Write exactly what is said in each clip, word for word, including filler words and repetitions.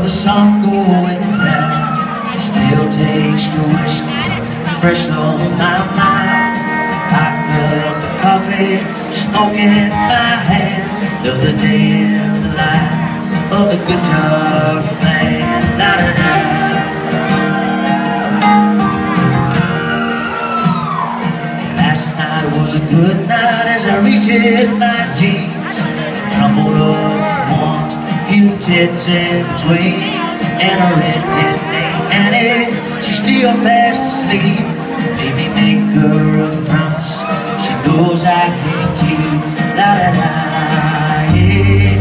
the sun going down. Still taste the whiskey fresh on my mind. Hot cup of coffee, smoking in my hand. Another day in the life of the guitar man. La da da. Last night was a good night as I reached in my jeans. Crumpled up once, few tits in between, and a redhead named Annie, she's still fast asleep. Made me make her a promise she knows I can keep. La da da, yeah.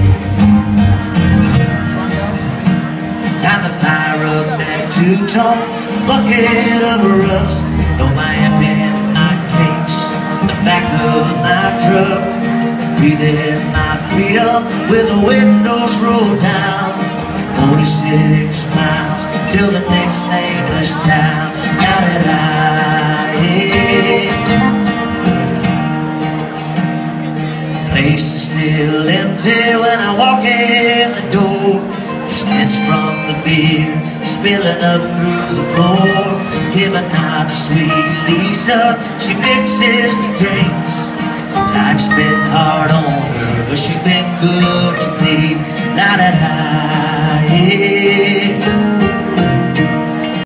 Time to fire up that two-tone bucket of rust. Throw my amp in my case, the back of my truck. Breathing my freedom with the windows rolled down. Forty-six miles till the next nameless town. Now that I yeah. Place is still empty when I walk in the door. The stench from the beer spilling up through the floor. Give a nod to sweet Lisa, she mixes the drinks. Life's been hard on her, but she's been good to me. La da da.